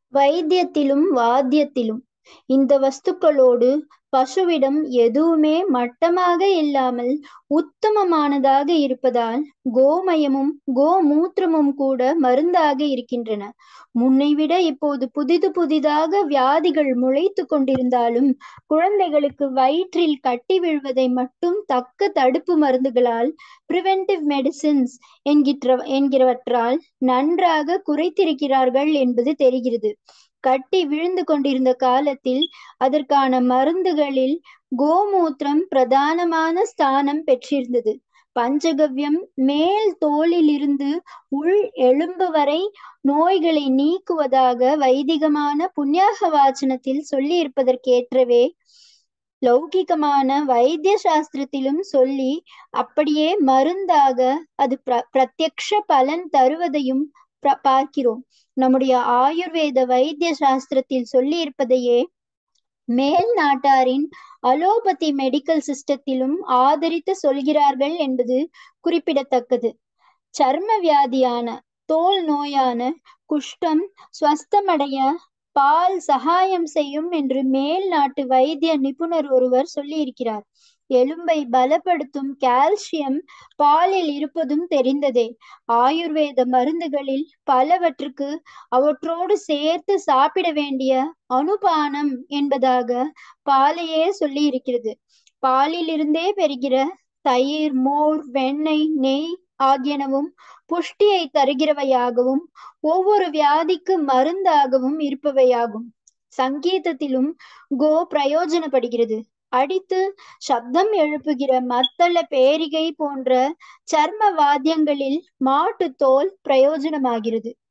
வைத்தியத்திலும் வாத்தியத்திலும் இந்த வஸ்துக்களோடு பசுவிடம் எதுவுமே மட்டமாக இல்லாமல் உத்தமமானதாக இருப்பதால் கோமயமும் கோமூத்திரமும் கூட மருந்தாக இருக்கின்றன. முன்னைவிட இப்போது புதிது புதிதாக வியாதிகள் முளைத்து கொண்டிருந்தாலும் குழந்தைகளுக்கு வயிற்றில் கட்டி விழுவதை மட்டும் தக்க தடுப்பு மருந்துகளால் பிரிவென்டிவ் மெடிசின்ஸ் என்கிறவற்றால் நன்றாக குறைத்திருக்கிறார்கள் என்பது தெரிகிறது. கட்டி விழுந்து கொண்டிருந்த காலத்தில் அதற்கான மருந்துகளில் கோமூத்திரம் பிரதானமான ஸ்தானம் பெற்றிருந்தது. பஞ்சகவ்யம் மேல் தோலிலிருந்து உள் எலும்பு வரை நோய்களை நீக்குவதாக வைதிகமான புண்ணியாக வாசனத்தில் சொல்லி இருப்பதற்கேற்றவே லௌகிகமான வைத்திய சாஸ்திரத்திலும் சொல்லி அப்படியே மருந்தாக அது பிரத்யக்ஷ பலன் தருவதையும் பார்க்கிறோம். நம்முடைய ஆயுர்வேத வைத்திய சாஸ்திரத்தில் சொல்லி இருப்பதையே மேல் நாட்டாரின் அலோபதி மெடிக்கல் சிஸ்டத்திலும் ஆதரித்து சொல்கிறார்கள் என்பது குறிப்பிடத்தக்கது. சர்ம வியாதியான தோல் நோயான குஷ்டம் ஸ்வஸ்தமடைய பால் சகாயம் செய்யும் என்று மேல் நாட்டு வைத்திய நிபுணர் ஒருவர் சொல்லி இருக்கிறார். எலும்பை பலப்படுத்தும் கால்சியம் பாலில் இருப்பதும் தெரிந்ததே. ஆயுர்வேத மருந்துகளில் பலவற்றுக்கு அவற்றோடு சேர்த்து சாப்பிட வேண்டிய அனுபானம் என்பதாக பாலையே சொல்லி இருக்கிறது. பாலிலிருந்தே பெறுகிற தயிர், மோர், வெண்ணெய், நெய் ஆகியனவும் புஷ்டியை தருகிறவையாகவும் ஒவ்வொரு வியாதிக்கு மருந்தாகவும் இருப்பவையாகும். சங்கீதத்திலும் கோ பிரயோஜனப்படுகிறது. அடித்து சப்தம் எழுப்புகிற மத்தள பேரிகை போன்ற சர்ம வாத்தியங்களில் மாட்டு தோல் பிரயோஜனமாகிறது.